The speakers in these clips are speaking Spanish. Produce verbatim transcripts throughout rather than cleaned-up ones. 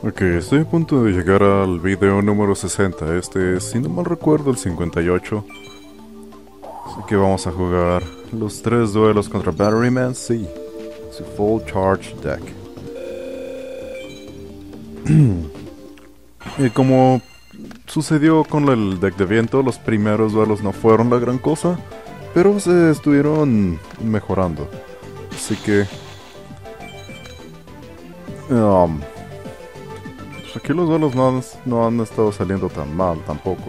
Ok, estoy a punto de llegar al video número sesenta. Este es, si no mal recuerdo, el cincuenta y ocho. Así que vamos a jugar los tres duelos contra Batteryman C. Su Full Charge Deck. Y como sucedió con el deck de viento, los primeros duelos no fueron la gran cosa, pero se estuvieron mejorando. Así que... um, pues aquí los duelos no han, no han estado saliendo tan mal tampoco.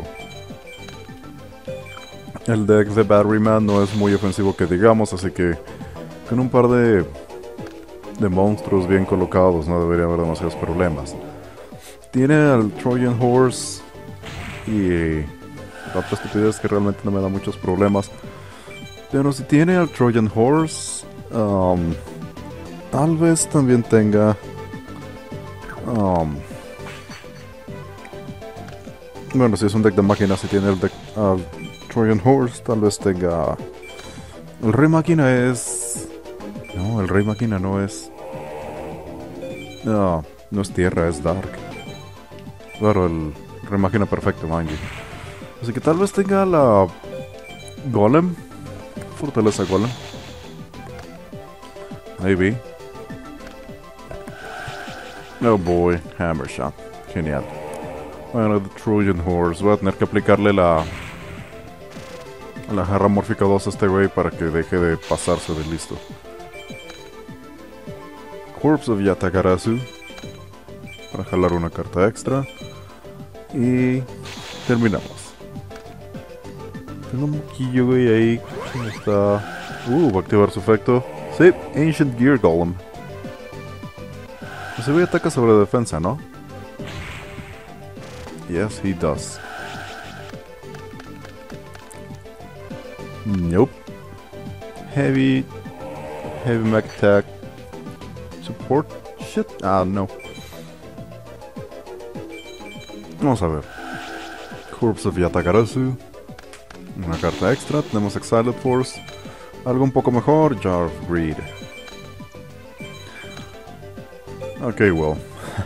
El deck de Batteryman no es muy ofensivo que digamos, así que con un par de, de monstruos bien colocados no debería haber demasiados problemas. Tiene al Trojan Horse y la otra estupidez que realmente no me da muchos problemas. Pero si tiene al Trojan Horse, um, tal vez también tenga... Um, bueno, si es un deck de máquinas, si tiene el deck al Trojan Horse, tal vez tenga... El Rey Máquina es... No, el Rey Máquina no es... No, no es tierra, es Dark. Claro, el Rey Máquina perfecto, Manji. Así que tal vez tenga la... Golem. Fortaleza Golem. Maybe. Oh boy, Hammer Shot. Genial. Bueno, The Trojan Horse. Voy a tener que aplicarle la... La jarra mórfica dos a este güey para que deje de pasarse de listo. Corpse of Yatagarasu. Para jalar una carta extra. Y... terminamos. Tengo un moquillo, güey, ahí. ¿Cómo está? Uh, va a activar su efecto. Sí, Ancient Gear Golem. Ese güey ataca sobre defensa, ¿no? Yes, he does. Nope. Heavy... Heavy Mech Attack... Support... Shit. Ah, no. Vamos a ver. Corpse of Yatagarasu. Una carta extra. Tenemos Exiled Force. Algo un poco mejor. Jar of Greed. Ok, well.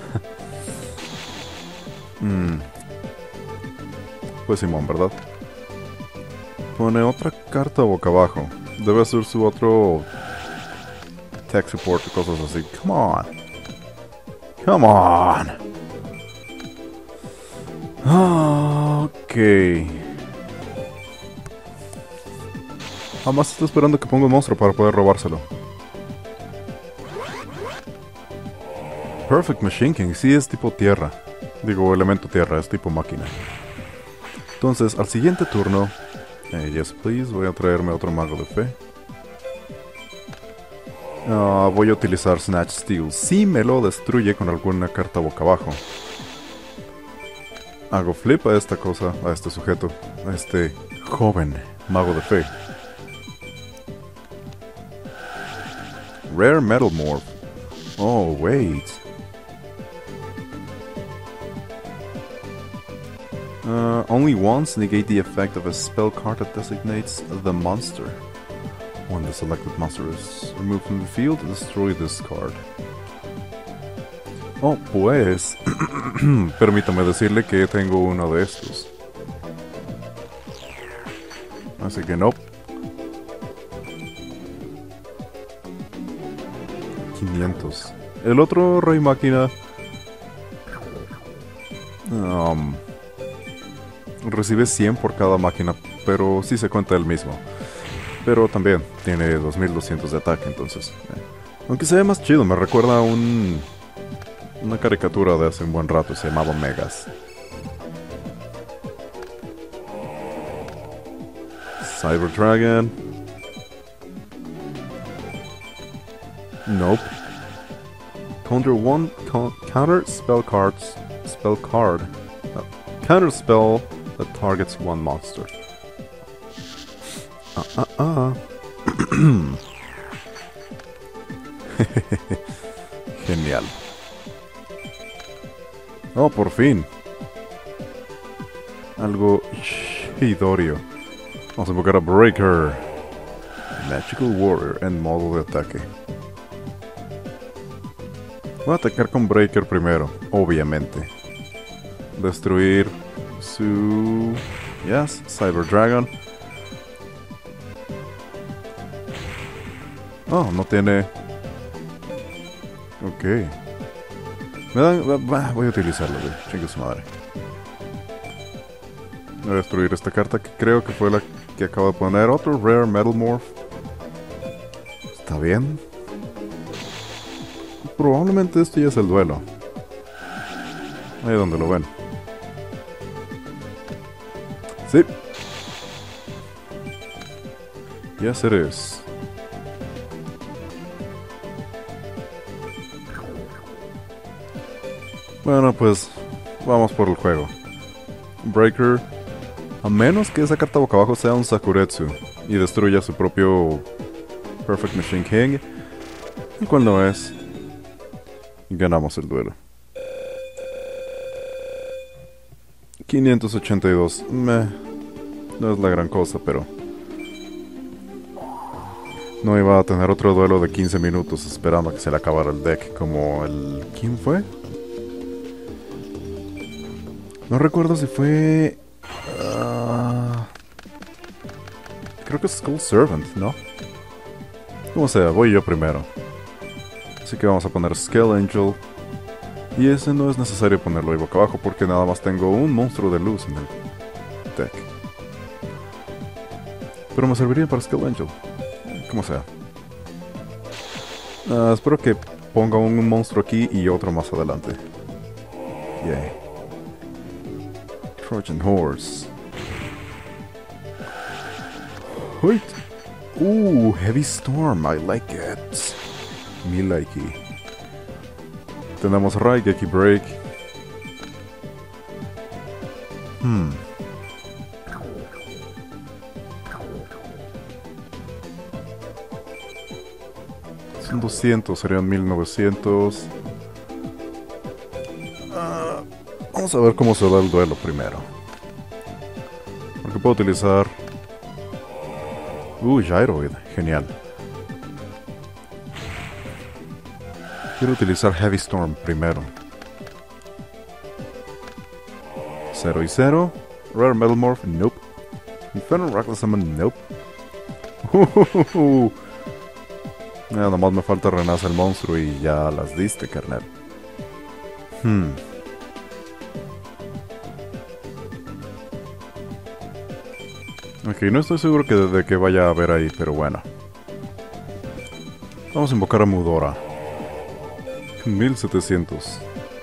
mm. Pues Simón, ¿verdad? Pone otra carta boca abajo. Debe ser su otro... Tech support y cosas así. Come on. Come on. Ok. Además está esperando que ponga un monstruo para poder robárselo. Perfect Machine King, sí es tipo tierra. Digo, elemento tierra, es tipo máquina. Entonces, al siguiente turno... Eh, yes, please, voy a traerme otro mago de fe. Uh, voy a utilizar Snatch Steel. Si me lo destruye con alguna carta boca abajo. Hago flip a esta cosa, a este sujeto, a este joven mago de fe. Rare Metal Morph. Oh, wait. Uh, only once negate the effect of a spell card that designates the monster. When the selected monster is removed from the field, destroy this card. Oh, pues... permítame decirle que tengo uno de estos. Así que no. quinientos. El otro Rey Máquina... Um, recibe cien por cada máquina, pero sí se cuenta el mismo. Pero también tiene dos mil doscientos de ataque, entonces... Eh. Aunque se ve más chido, me recuerda a un... Una caricatura de hace un buen rato, se llamaba Megas. Cyber Dragon. Nope. Counter one co counter spell cards spell card. Uh, counter spell that targets one monster. Ah ah ah. Genial. Oh, por fin. Algo chidorio. Vamos a invocar a Breaker. Magical Warrior en modo de ataque. Voy a atacar con Breaker primero, obviamente. Destruir su... Yes, Cyber Dragon. Oh, no tiene... Ok. Me dan... Voy a utilizarlo, güey. Chingue su madre. Voy a destruir esta carta que creo que fue la que acabo de poner. Otro Rare Metal Morph. Está bien. Probablemente esto ya es el duelo. Ahí donde lo ven. Sí. Yes, it is. Bueno, pues vamos por el juego. Breaker, a menos que esa carta boca abajo sea un Sakuretsu y destruya su propio Perfect Machine King, el cual no es, y ganamos el duelo. quinientos ochenta y dos, meh, no es la gran cosa, pero no iba a tener otro duelo de quince minutos esperando a que se le acabara el deck como el... ¿Quién fue? No recuerdo si fue... Uh, creo que es Skull Servant, ¿no? Como sea, voy yo primero. Así que vamos a poner Skull Angel. Y ese no es necesario ponerlo ahí boca abajo porque nada más tengo un monstruo de luz en el deck. Pero me serviría para Skull Angel. Como sea. Uh, espero que ponga un monstruo aquí y otro más adelante. Yay. Trojan Horse. Wait. Ooh, Heavy Storm. I like it. Me likey. Tenemos Raigeki Break. Hmm. Son doscientos, serían mil novecientos. Uh, vamos a ver cómo se da el duelo primero. Porque puedo utilizar... Uh, Gyroid. Genial. Quiero utilizar Heavy Storm primero. Cero y cero. Rare Metal Morph, nope. Infernal Reckless Summon, nope. Uh, Nada más me falta renace el monstruo y ya las diste, carnal. Hmm. Ok, no estoy seguro que de que vaya a haber ahí, pero bueno. Vamos a invocar a Mudora. mil setecientos.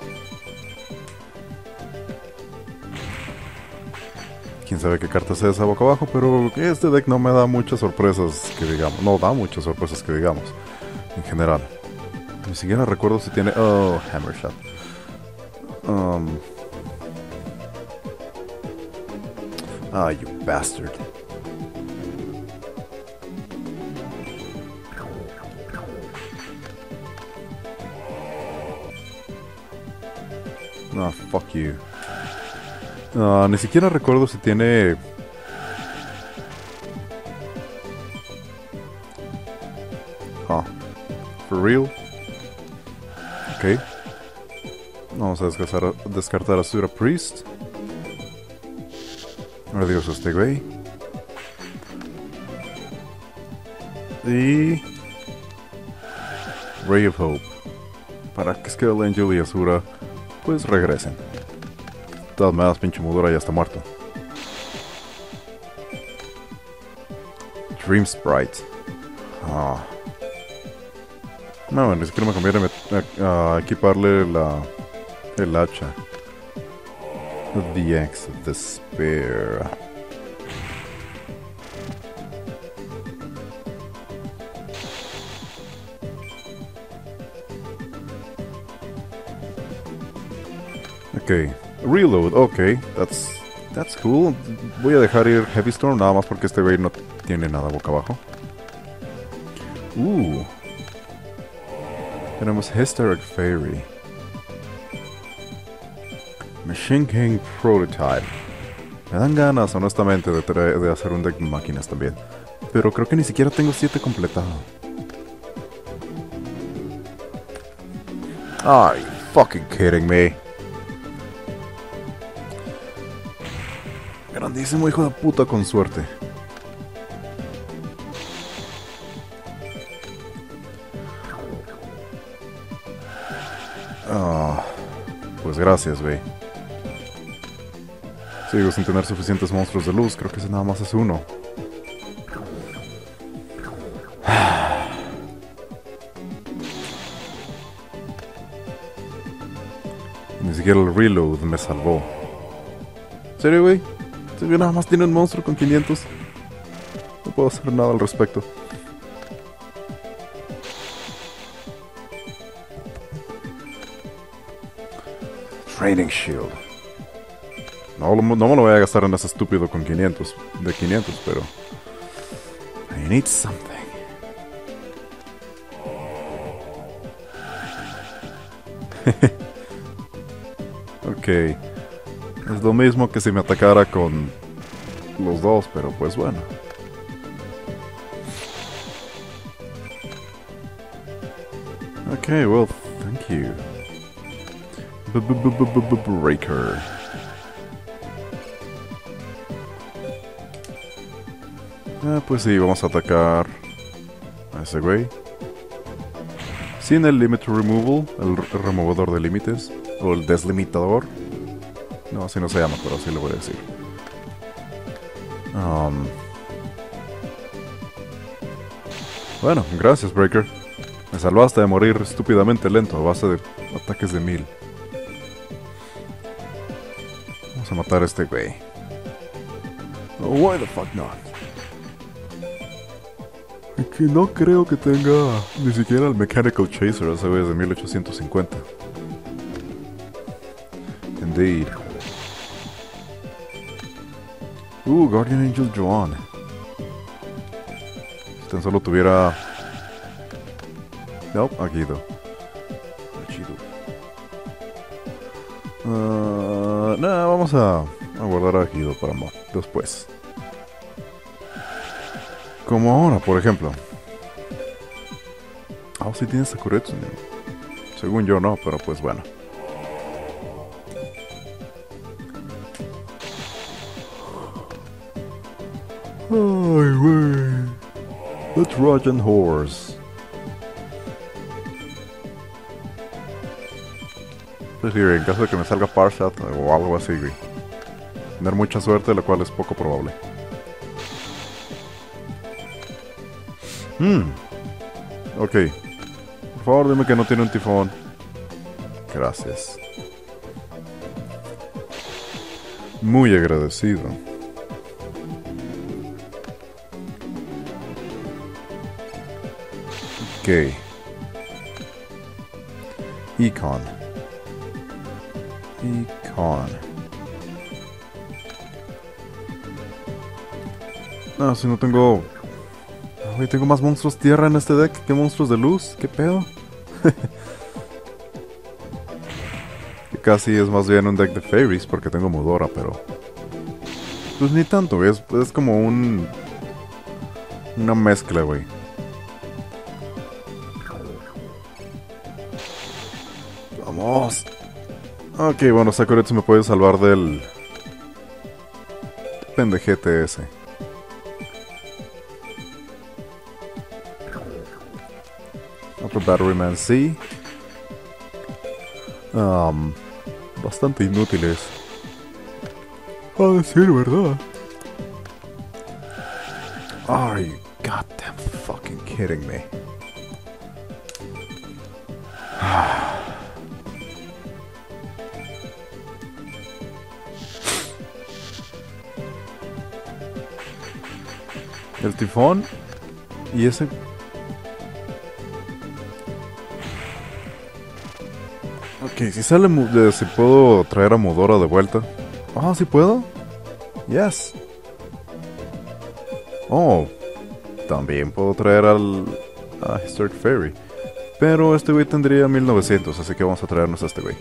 Quién sabe qué carta sea esa boca abajo, pero este deck no me da muchas sorpresas que digamos. No da muchas sorpresas que digamos. En general. Ni siquiera recuerdo si tiene... Oh, Hammershot. Um... Ah, you bastard. Ah, fuck you. Uh, ni siquiera recuerdo si tiene... Ah, for real. Ok. Vamos a descartar, descartar a Sura Priest. Adiós a este güey. Y... Ray of Hope. Para que Skull Angel y Asura pues regresen. De todas maneras, pinche Mudora ya está muerto. Dream Sprite. Ah. No, ni siquiera me conviene a, a equiparle la, el hacha. The Axe of Despair. Ok, reload, ok, that's, that's cool. Voy a dejar ir Heavy Storm nada más porque este güey no tiene nada boca abajo. Uh, tenemos Hysteric Fairy. Machine King Prototype. Me dan ganas, honestamente, de, de hacer un deck de máquinas también. Pero creo que ni siquiera tengo siete completado. Are you fucking kidding me? Grandísimo hijo de puta con suerte. Ah, pues gracias, güey. Sigo sin tener suficientes monstruos de luz. Creo que ese nada más es uno. Ni siquiera el reload me salvó. ¿En serio, güey? Si nada más tiene un monstruo con quinientos. No puedo hacer nada al respecto. Training Shield. No, no me lo voy a gastar en ese estúpido con quinientos. De quinientos, pero... I need something. Ok. Es lo mismo que si me atacara con los dos, pero pues bueno. Ok, well, thank you. Breaker. Ah, pues sí, vamos a atacar a ese güey. Sin el Limit Removal, el removedor de límites, o el deslimitador. No, así no se llama, pero así lo voy a decir. Um, bueno, gracias, Breaker. Me salvaste de morir estúpidamente lento a base de ataques de mil. Vamos a matar a este güey. Oh, why the fuck not? Que no creo que tenga ni siquiera el Mechanical Chaser, ese güey es de mil ochocientos cincuenta. Indeed. Uh, Guardian Angel Joan. Si tan solo tuviera... No, nope, Aguido. Chido. Uh, Nada, vamos a, a guardar a Aguido para más después. Como ahora, por ejemplo. Ah, sí tiene Sakuretsu. Según yo no, pero pues bueno. Ay, güey. The Trojan Horse. Es decir, en caso de que me salga Parshat o algo así, güey. Tener mucha suerte, lo cual es poco probable. Hmm. Ok. Por favor, dime que no tiene un tifón. Gracias. Muy agradecido. Ok. Econ. Econ. No, si no tengo... Güey, tengo más monstruos tierra en este deck que monstruos de luz. ¿Qué pedo? Que casi es más bien un deck de fairies porque tengo Mudora, pero... Pues ni tanto, es, es como un... Una mezcla, güey. Vamos. Ok, bueno, Sakuretsu me puede salvar del... pendejete ese. Otro Batteryman, sí. Um, bastante inútiles. A decir verdad. Are you goddamn fucking kidding me? El tifón y ese... Ok, si sale... De, si puedo traer a Mudora de vuelta. Ah, oh, ¿sí puedo? Yes. Oh. También puedo traer al... a Historic Fairy. Pero este güey tendría mil novecientos, así que vamos a traernos a este güey.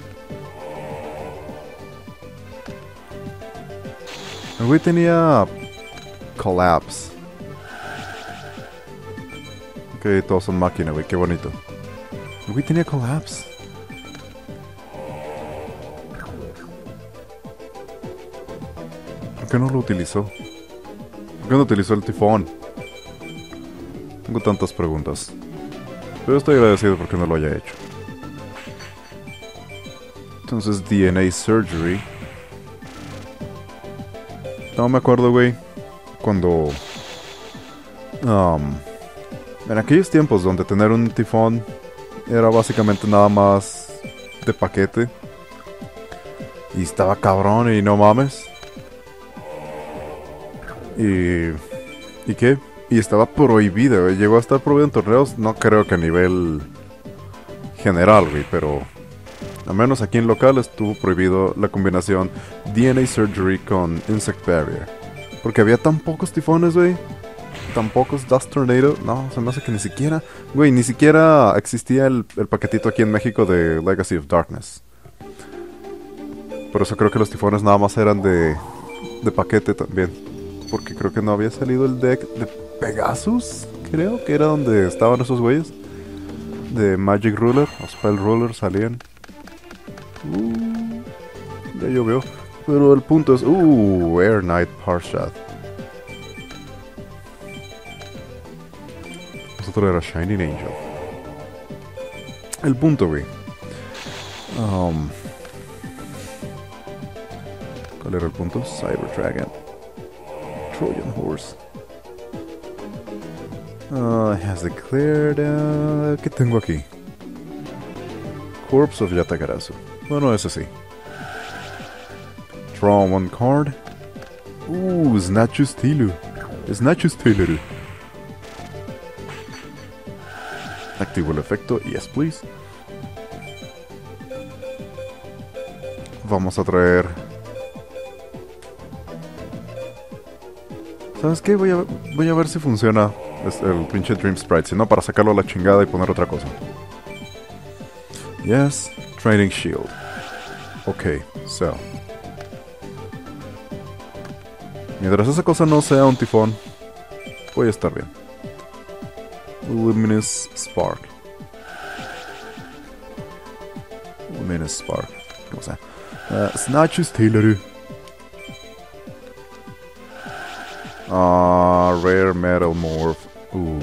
El güey tenía... Collapse. Ok, todos son máquina, güey, qué bonito. El güey tenía Collapse. qué no lo utilizó? ¿Por qué no utilizó el tifón? Tengo tantas preguntas. Pero estoy agradecido porque no lo haya hecho. Entonces, D N A Surgery. No me acuerdo, güey. Cuando... Um, en aquellos tiempos donde tener un tifón era básicamente nada más de paquete. Y estaba cabrón y no mames. Y... ¿Y qué? Y estaba prohibido, güey. Llegó a estar prohibido en torneos, no creo que a nivel general, güey, pero... al menos aquí en local estuvo prohibido la combinación D N A Surgery con Insect Barrier. Porque había tan pocos tifones, güey. Tan pocos Dust Tornado. No, se me hace que ni siquiera... Güey, ni siquiera existía el, el paquetito aquí en México de Legacy of Darkness. Por eso creo que los tifones nada más eran de, de paquete también. Porque creo que no había salido el deck de Pegasus. Creo que era donde estaban esos güeyes. De Magic Ruler o Spell Ruler salían. Uh, ya llovió. Pero el punto es... Uh, Air Knight Parshat. Nosotros era Shining Angel. El punto, güey. Um, ¿Cuál era el punto? Cyber Dragon. Trojan Horse. Uh, has declared... Uh, ¿Qué tengo aquí? Corpse of Yatagarasu. Bueno, ese sí. Draw one card. Uh, Snatchus Tilu. Snatchus Tilu. Activo el efecto. Yes, please. Vamos a traer... ¿Sabes qué? Voy a, voy a ver si funciona el pinche Dream Sprite. Si no, para sacarlo a la chingada y poner otra cosa. Yes. Training Shield. Ok, so. Mientras esa cosa no sea un tifón, voy a estar bien. Luminous Spark. Luminous Spark. ¿Cómo sea? Uh, Snatchus Taylor. Ah, uh, Rare Metal Morph. Uh.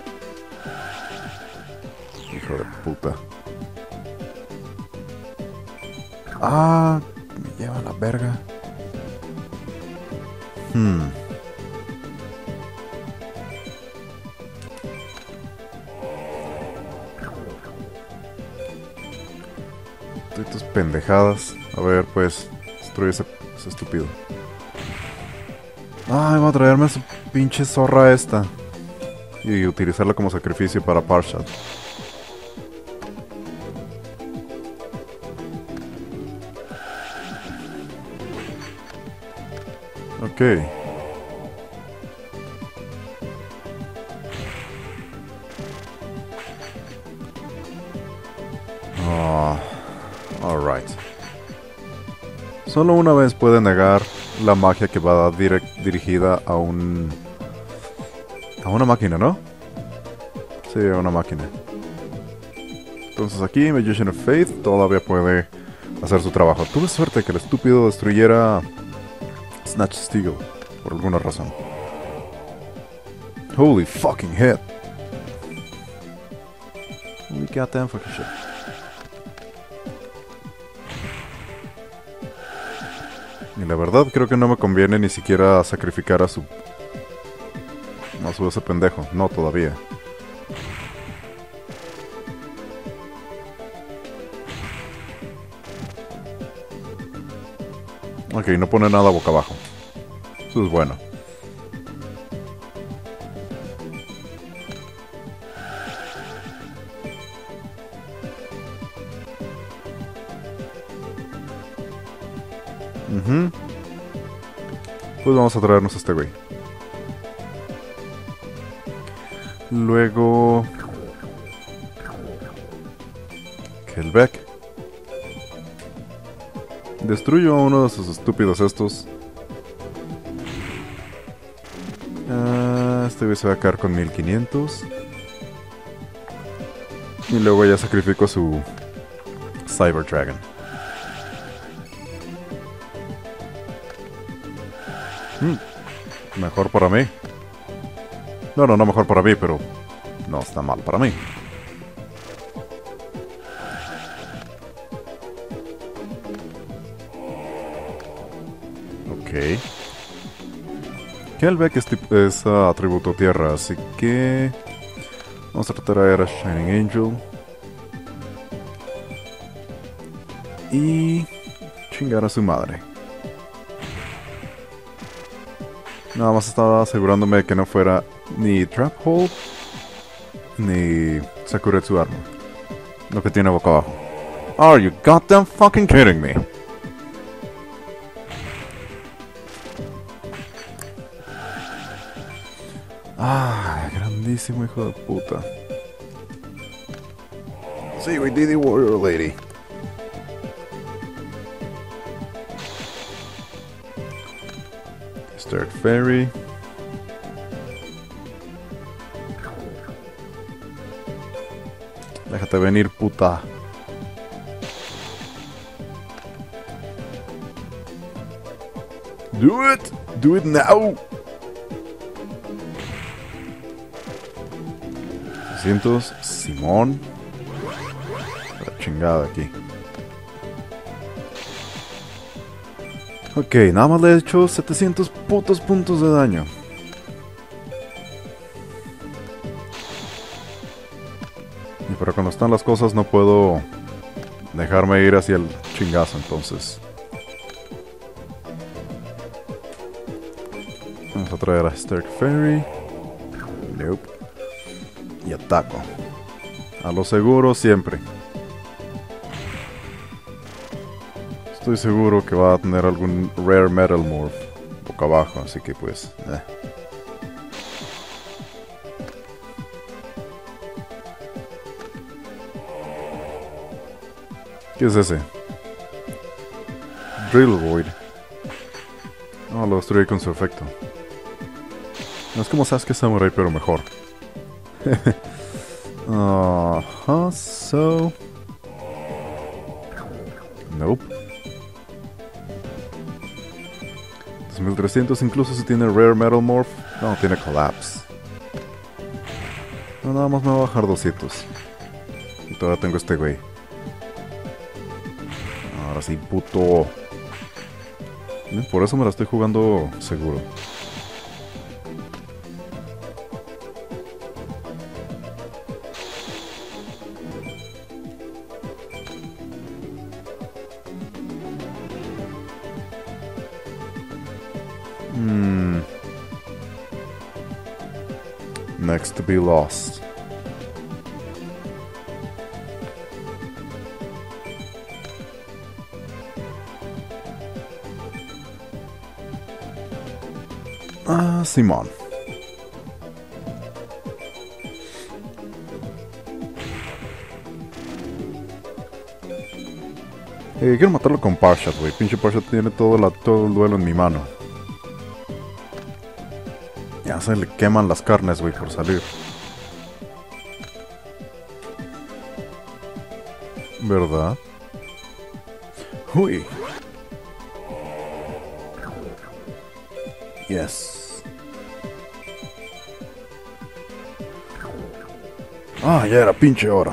Hijo de puta. Ah, me lleva la verga. Hmm. Tus pendejadas. A ver, pues, destruye ese, ese estúpido. Ay, voy a traerme a su pinche zorra esta. Y utilizarla como sacrificio para Parshat. Ok. Oh, alright. Solo una vez puede negar la magia que va dirigida a un... a una máquina, ¿no? Sí, a una máquina. Entonces aquí Magician of Faith todavía puede hacer su trabajo. Tuve suerte que el estúpido destruyera Snatch Steel por alguna razón. Holy fucking hit. Holy goddamn fucking shit. Y la verdad creo que no me conviene ni siquiera sacrificar a su... a su ese pendejo. No, todavía. Ok, no pone nada boca abajo. Eso es bueno. Uh-huh. Pues vamos a traernos a este güey. Luego... Kelbeck. Destruyo a uno de esos estúpidos estos. Uh, este güey se va a quedar con mil quinientos. Y luego ya sacrifico su Cyber Dragon. Hmm, mejor para mí. No, no, no mejor para mí, pero no está mal para mí. Ok. Kelbeck es, es uh, atributo tierra, así que vamos a traer a Shining Angel. Y chingar a su madre. Nada más estaba asegurándome que no fuera ni Trap Hole ni Sakuretsu Armor lo que tiene boca abajo. Are you goddamn fucking kidding me? Ah, grandísimo hijo de puta. Sí, we did the warrior lady. Start Fairy. Déjate venir, puta. Do it! Do it now! trescientos, Simón. La chingada aquí. Ok, nada más le he hecho setecientos putos puntos de daño. Y para cuando están las cosas no puedo dejarme ir hacia el chingazo, entonces. Vamos a traer a Stark Fairy. Nope. Y ataco. A lo seguro siempre. Estoy seguro que va a tener algún Rare Metal Morph boca abajo, así que pues... Eh. ¿Qué es ese? Drill Void. No, lo destruí con su efecto. No es como Sasuke Samurai, pero mejor. Ajá, uh, so... Nope. dos mil trescientos incluso si tiene Rare Metal Morph. No, tiene Collapse. No, nada más me va a bajar doscientos. Y todavía tengo este güey. Ahora sí, puto. Por eso me la estoy jugando seguro. Hmm. Next to be lost. Ah, Simón. Eh, quiero matarlo con Parshat, güey. Pinche Parshat tiene todo, la, todo el duelo en mi mano. Ya se le queman las carnes, güey, por salir. ¿Verdad? Uy. Yes. Ah, ya era pinche hora.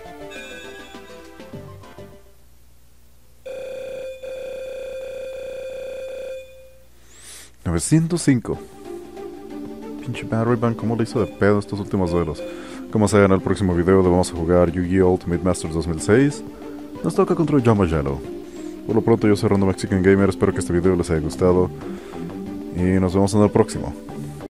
novecientos cinco. Pinche Battery Band, ¿cómo le hizo de pedo estos últimos duelos? Como sea, en el próximo video le vamos a jugar Yu-Gi-Oh! Ultimate Masters dos mil seis. Nos toca contra Jamba Yellow. Por lo pronto yo soy Random Mexican Gamer, espero que este video les haya gustado. Y nos vemos en el próximo.